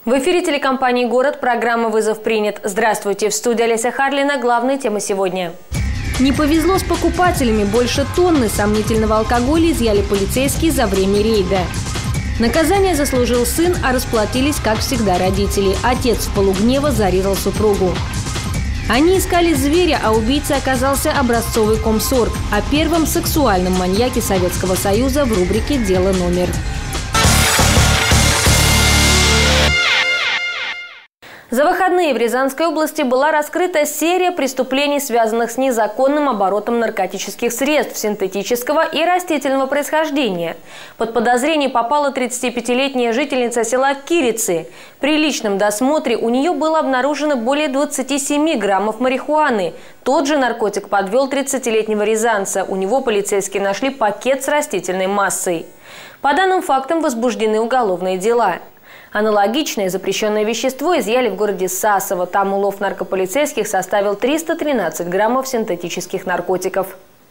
В эфире телекомпании «Город» программа «Вызов принят». Здравствуйте, в студии Олеся Харлина. Главные темы сегодня. Не повезло с покупателями. Больше тонны сомнительного алкоголя изъяли полицейские за время рейда. Наказание заслужил сын, а расплатились, как всегда, родители. Отец в полугнева зарезал супругу. Они искали зверя, а убийцей оказался образцовый комсорг. О первом сексуальном маньяке Советского Союза в рубрике «Дело номер». За выходные в Рязанской области была раскрыта серия преступлений, связанных с незаконным оборотом наркотических средств синтетического и растительного происхождения. Под подозрение попала 35-летняя жительница села Кирицы. При личном досмотре у нее было обнаружено более 27 граммов марихуаны. Тот же наркотик подвел 30-летнего рязанца. У него полицейские нашли пакет с растительной массой. По данным фактам возбуждены уголовные дела. Аналогичное запрещенное вещество изъяли в городе Сасово. Там улов наркополицейских составил 313 граммов синтетических наркотиков.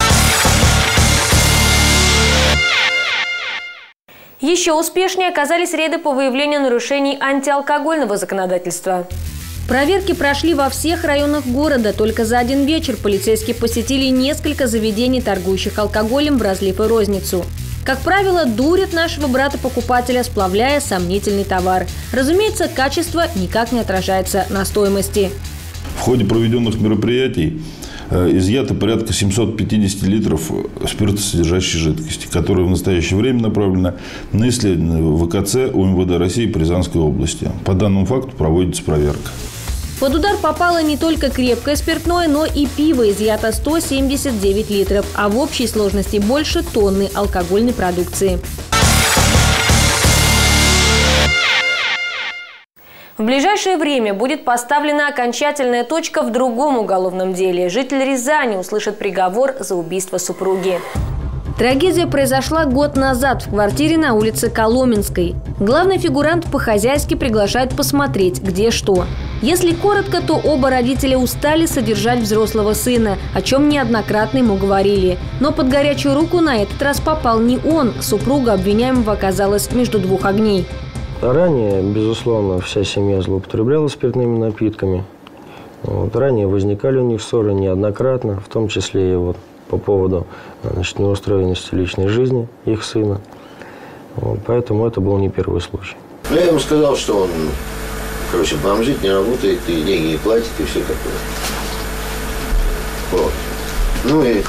Еще успешнее оказались рейды по выявлению нарушений антиалкогольного законодательства. Проверки прошли во всех районах города. Только за один вечер полицейские посетили несколько заведений, торгующих алкоголем в разлив и розницу. Как правило, дурят нашего брата-покупателя, сплавляя сомнительный товар. Разумеется, качество никак не отражается на стоимости. В ходе проведенных мероприятий изъято порядка 750 литров спиртосодержащей жидкости, которая в настоящее время направлена на исследование в ВКЦ УМВД России по Рязанской области. По данному факту проводится проверка. Под удар попало не только крепкое спиртное, но и пиво. Изъято 179 литров, а в общей сложности больше тонны алкогольной продукции. В ближайшее время будет поставлена окончательная точка в другом уголовном деле. Житель Рязани услышит приговор за убийство супруги. Трагедия произошла год назад в квартире на улице Коломенской. Главный фигурант по-хозяйски приглашает посмотреть, где что. Если коротко, то оба родителя устали содержать взрослого сына, о чем неоднократно ему говорили. Но под горячую руку на этот раз попал не он. Супруга обвиняемого оказалась между двух огней. Ранее, безусловно, вся семья злоупотребляла спиртными напитками. Ранее возникали у них ссоры неоднократно, в том числе и по поводу неустроенности личной жизни их сына. Поэтому это был не первый случай. Я ему сказал, что он, бомжит, не работает, и деньги не платит, и все такое. Вот. Ну и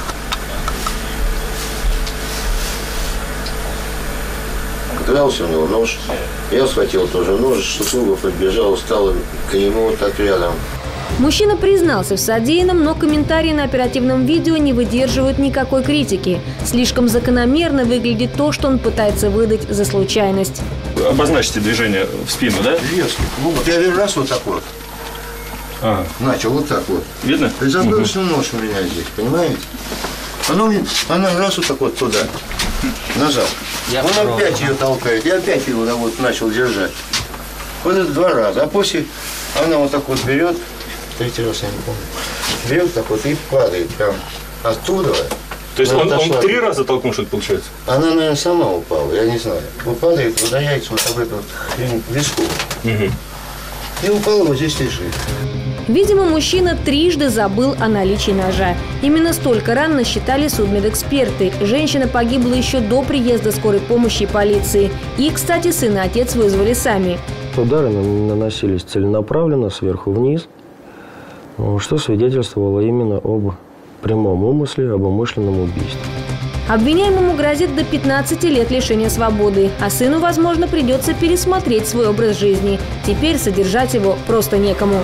оказался у него нож. Я схватил тоже нож, супруга подбежала, стала к нему вот так рядом. Мужчина признался в содеянном, но комментарии на оперативном видео не выдерживают никакой критики. Слишком закономерно выглядит то, что он пытается выдать за случайность. Обозначьте движение в спину, да? Резко. Вот я один раз вот так вот. Ага. Начал вот так вот. Видно? И забылся нож у меня здесь, понимаете? Она раз вот так вот туда, назад. Он опять ее толкает. Я опять его вот начал держать. Вот это 2 раза. А после она вот так вот берет. 3-й раз я не помню. Берет так вот и падает прям оттуда. То есть он 3 раза толкнул, что это получается? Она, наверное, сама упала, я не знаю. Вот падает, ударяется вот об эту виску. И упала, вот здесь лежит. Видимо, мужчина трижды забыл о наличии ножа. Именно столько ран насчитали судмедэксперты. Женщина погибла еще до приезда скорой помощи и полиции. И, кстати, сын и отец вызвали сами. Удары наносились целенаправленно, сверху вниз, что свидетельствовало именно об прямом умысле, об умышленном убийстве. Обвиняемому грозит до 15 лет лишения свободы, а сыну, возможно, придется пересмотреть свой образ жизни. Теперь содержать его просто некому.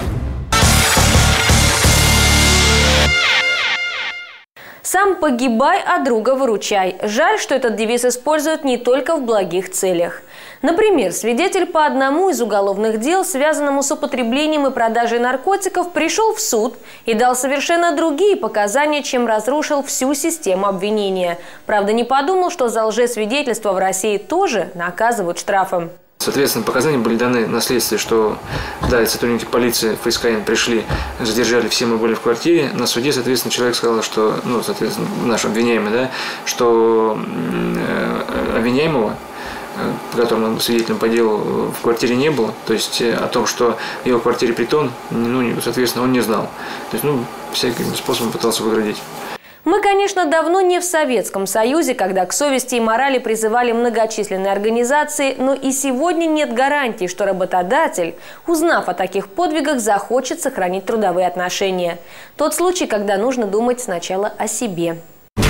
«Сам погибай, а друга выручай». Жаль, что этот девиз используют не только в благих целях. Например, свидетель по одному из уголовных дел, связанному с употреблением и продажей наркотиков, пришел в суд и дал совершенно другие показания, чем разрушил всю систему обвинения. Правда, не подумал, что за лжесвидетельство в России тоже наказывают штрафом. Соответственно, показания были даны на следствие, что да, сотрудники полиции ФСКН пришли, задержали, все мы были в квартире. На суде, соответственно, человек сказал, что, соответственно, наш обвиняемый, да, что обвиняемого по которому он был свидетелем по делу, в квартире не было. То есть о том, что в его квартире притон, соответственно, он не знал. То есть, всяким способом пытался выгородить. Мы, конечно, давно не в Советском Союзе, когда к совести и морали призывали многочисленные организации, но и сегодня нет гарантии, что работодатель, узнав о таких подвигах, захочет сохранить трудовые отношения. Тот случай, когда нужно думать сначала о себе.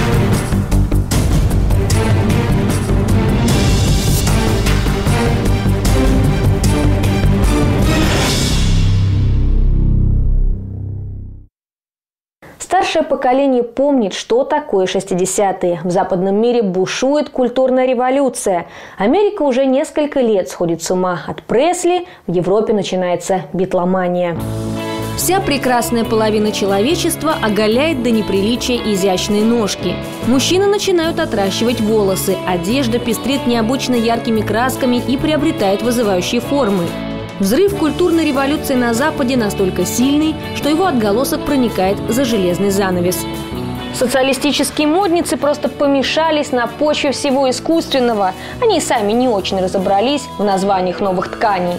Старшее поколение помнит, что такое 60-е. В западном мире бушует культурная революция. Америка уже несколько лет сходит с ума от Пресли, в Европе начинается битломания. Вся прекрасная половина человечества оголяет до неприличия изящные ножки. Мужчины начинают отращивать волосы, одежда пестрит необычно яркими красками и приобретает вызывающие формы. Взрыв культурной революции на Западе настолько сильный, что его отголосок проникает за железный занавес. Социалистические модницы просто помешались на почве всего искусственного. Они сами не очень разобрались в названиях новых тканей.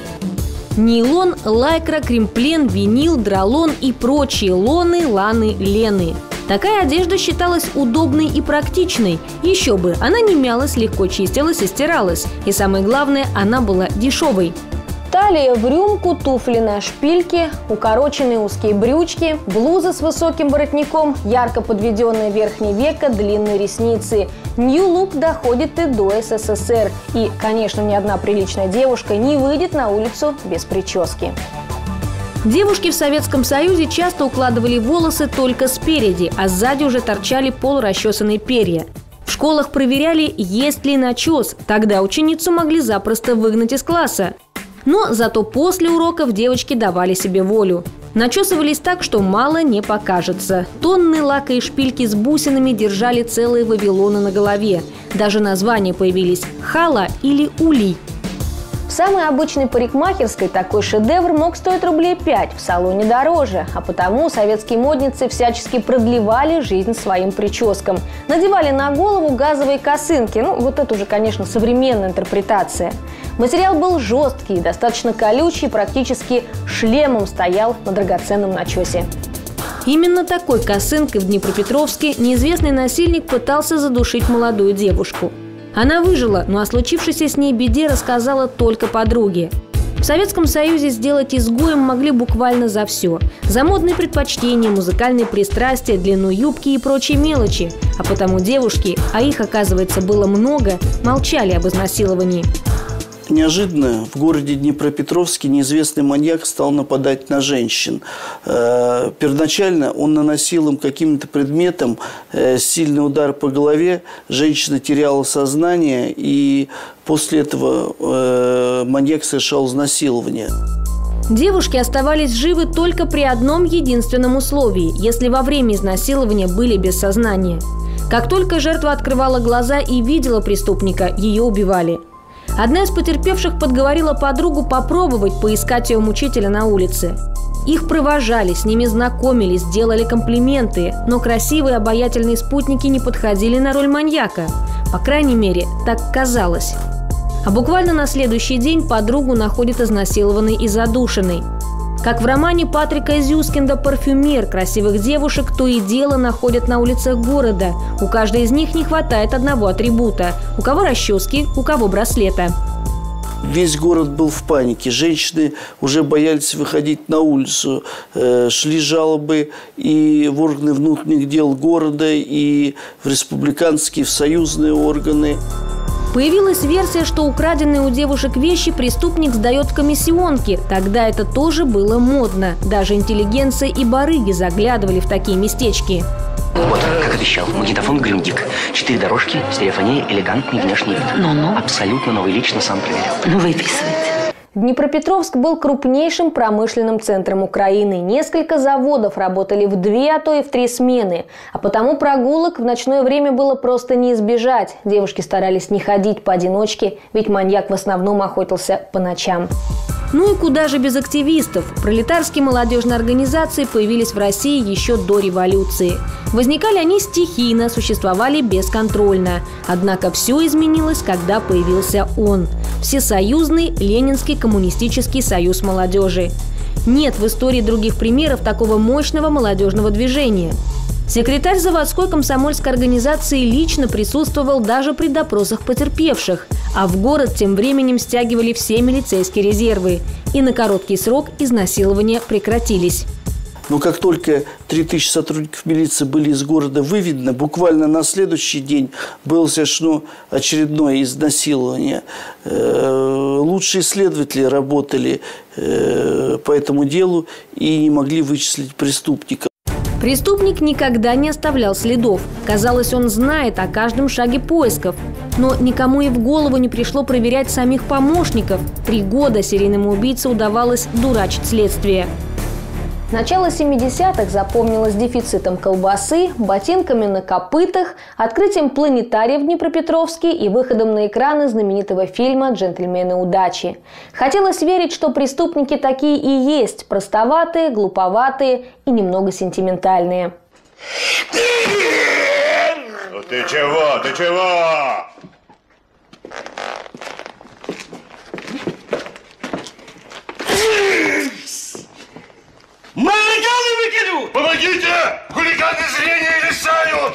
Нейлон, лайкра, кремплен, винил, дролон и прочие лоны, ланы, лены. Такая одежда считалась удобной и практичной. Еще бы, она не мялась, легко чистилась и стиралась. И самое главное, она была дешевой. Талия в рюмку, туфли на шпильке, укороченные узкие брючки, блуза с высоким воротником, ярко подведенное верхнее веко, длинные ресницы. Нью-лук доходит и до СССР. И, конечно, ни одна приличная девушка не выйдет на улицу без прически. Девушки в Советском Союзе часто укладывали волосы только спереди, а сзади уже торчали полурасчесанные перья. В школах проверяли, есть ли начес. Тогда ученицу могли запросто выгнать из класса. Но зато после уроков девочки давали себе волю. Начесывались так, что мало не покажется. Тонны лака и шпильки с бусинами держали целые вавилоны на голове. Даже названия появились – хала или улей. В самой обычной парикмахерской такой шедевр мог стоить рублей 5, в салоне дороже. А потому советские модницы всячески продлевали жизнь своим прическам. Надевали на голову газовые косынки. Вот это уже, конечно, современная интерпретация. Материал был жесткий, достаточно колючий, практически шлемом стоял на драгоценном начесе. Именно такой косынкой в Днепропетровске неизвестный насильник пытался задушить молодую девушку. Она выжила, но о случившейся с ней беде рассказала только подруге. В Советском Союзе сделать изгоем могли буквально за все. За модные предпочтения, музыкальные пристрастия, длину юбки и прочие мелочи. А потому девушки, а их, оказывается, было много, молчали об изнасиловании. Неожиданно в городе Днепропетровске неизвестный маньяк стал нападать на женщин. Первоначально он наносил им каким-то предметом сильный удар по голове. Женщина теряла сознание, и после этого маньяк совершал изнасилование. Девушки оставались живы только при одном единственном условии, если во время изнасилования были без сознания. Как только жертва открывала глаза и видела преступника, ее убивали. Одна из потерпевших подговорила подругу попробовать поискать ее мучителя на улице. Их провожали, с ними знакомились, делали комплименты, но красивые обаятельные спутники не подходили на роль маньяка. По крайней мере, так казалось. А буквально на следующий день подругу находят изнасилованной и задушенной. Как в романе Патрика Зюскинда «Парфюмер», красивых девушек то и дело находят на улицах города. У каждой из них не хватает одного атрибута. У кого расчески, у кого браслета. Весь город был в панике. Женщины уже боялись выходить на улицу. Шли жалобы и в органы внутренних дел города, и в республиканские, в союзные органы. Появилась версия, что украденные у девушек вещи преступник сдает в комиссионки. Тогда это тоже было модно. Даже интеллигенция и барыги заглядывали в такие местечки. Вот, как обещал, магнитофон Грюндик. 4 дорожки, стереофония, элегантный внешний вид. Абсолютно новый, лично сам проверил. Выписывайте. Днепропетровск был крупнейшим промышленным центром Украины. Несколько заводов работали в 2, а то и в 3 смены. А потому прогулок в ночное время было просто не избежать. Девушки старались не ходить поодиночке, ведь маньяк в основном охотился по ночам. Ну и куда же без активистов? Пролетарские молодежные организации появились в России еще до революции. Возникали они стихийно, существовали бесконтрольно. Однако все изменилось, когда появился он – Всесоюзный Ленинский коммунистический союз молодежи. Нет в истории других примеров такого мощного молодежного движения. Секретарь заводской комсомольской организации лично присутствовал даже при допросах потерпевших, а в город тем временем стягивали все милицейские резервы. И на короткий срок изнасилования прекратились. Но как только 3000 сотрудников милиции были из города выведены, буквально на следующий день было совершено очередное изнасилование. Лучшие следователи работали по этому делу и не могли вычислить преступника. Преступник никогда не оставлял следов. Казалось, он знает о каждом шаге поисков. Но никому и в голову не пришло проверять самих помощников. 3 года серийному убийце удавалось дурачить следствие. Начало 70-х запомнилось дефицитом колбасы, ботинками на копытах, открытием планетария в Днепропетровске и выходом на экраны знаменитого фильма «Джентльмены удачи». Хотелось верить, что преступники такие и есть – простоватые, глуповатые и немного сентиментальные. Ну ты чего? Ты чего? Молодёны выкину! Помогите! Хулиганы зрения лишают!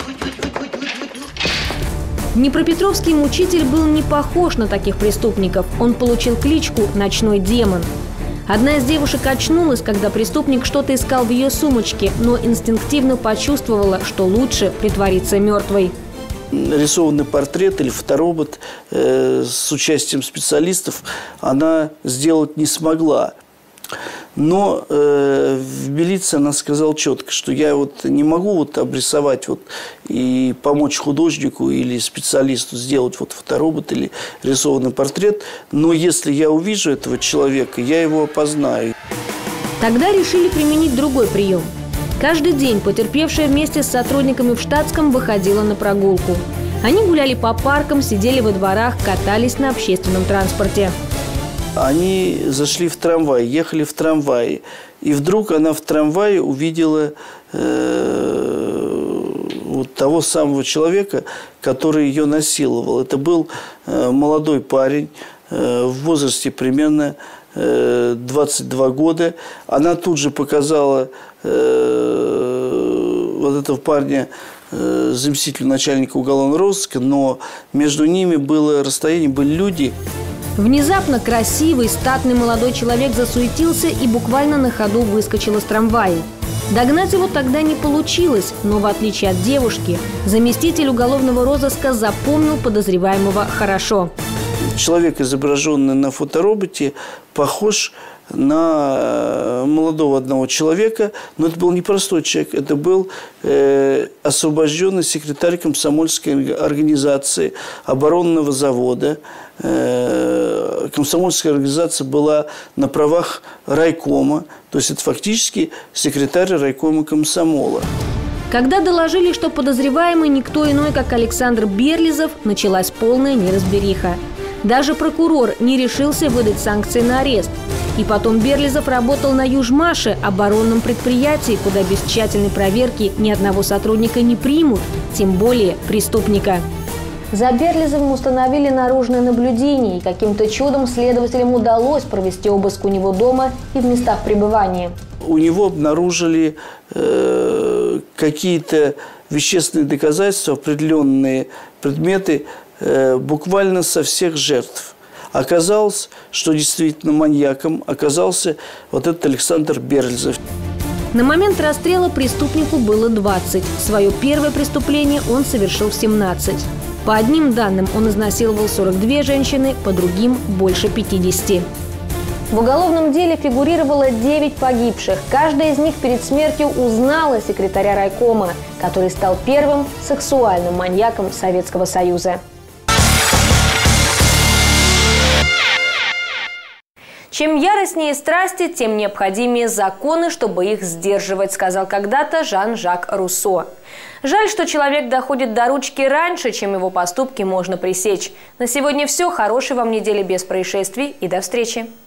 Днепропетровский мучитель был не похож на таких преступников. Он получил кличку «Ночной демон». Одна из девушек очнулась, когда преступник что-то искал в ее сумочке, но инстинктивно почувствовала, что лучше притвориться мертвой. Рисованный портрет или фоторобот с участием специалистов она сделать не смогла. Но в милиции она сказала четко, что я вот не могу вот обрисовать вот и помочь художнику или специалисту сделать вот фоторобот или рисованный портрет, но если я увижу этого человека, я его опознаю. Тогда решили применить другой прием. Каждый день потерпевшая вместе с сотрудниками в штатском выходила на прогулку. Они гуляли по паркам, сидели во дворах, катались на общественном транспорте. Они зашли в трамвай, ехали в трамвае. И вдруг она в трамвае увидела вот того самого человека, который ее насиловал. Это был молодой парень в возрасте примерно 22 года. Она тут же показала вот этого парня заместителю начальника уголовного розыска, но между ними было расстояние, были люди. Внезапно красивый, статный молодой человек засуетился и буквально на ходу выскочил из трамвая. Догнать его тогда не получилось, но в отличие от девушки, заместитель уголовного розыска запомнил подозреваемого хорошо. Человек, изображенный на фотороботе, похож на молодого одного человека, но это был не простой человек, это был освобожденный секретарь комсомольской организации оборонного завода. Комсомольская организация была на правах райкома, то есть это фактически секретарь райкома комсомола. Когда доложили, что подозреваемый никто иной, как Александр Берлизов, началась полная неразбериха. Даже прокурор не решился выдать санкции на арест. И потом Берлизов работал на Южмаше, оборонном предприятии, куда без тщательной проверки ни одного сотрудника не примут, тем более преступника. За Берлизовым установили наружное наблюдение, и каким-то чудом следователям удалось провести обыск у него дома и в местах пребывания. У него обнаружили какие-то вещественные доказательства, определенные предметы буквально со всех жертв. Оказалось, что действительно маньяком оказался вот этот Александр Берлизов. На момент расстрела преступнику было 20. Свое первое преступление он совершил в 17. По одним данным, он изнасиловал 42 женщины, по другим – больше 50. В уголовном деле фигурировало 9 погибших. Каждая из них перед смертью узнала секретаря райкома, который стал первым сексуальным маньяком Советского Союза. Чем яростнее страсти, тем необходимее законы, чтобы их сдерживать, сказал когда-то Жан-Жак Руссо. Жаль, что человек доходит до ручки раньше, чем его поступки можно пресечь. На сегодня все. Хорошей вам недели без происшествий и до встречи.